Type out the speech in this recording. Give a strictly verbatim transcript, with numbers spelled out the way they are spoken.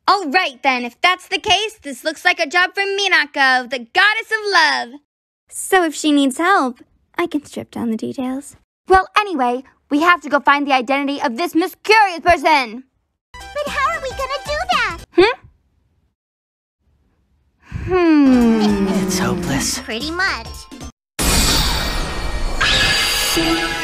Alright then, if that's the case, this looks like a job for Minako, the goddess of love. So if she needs help, I can strip down the details. Well, anyway, we have to go find the identity of this mysterious person. But how are we gonna do that? Hmm? Hmm. It's hopeless. Pretty much.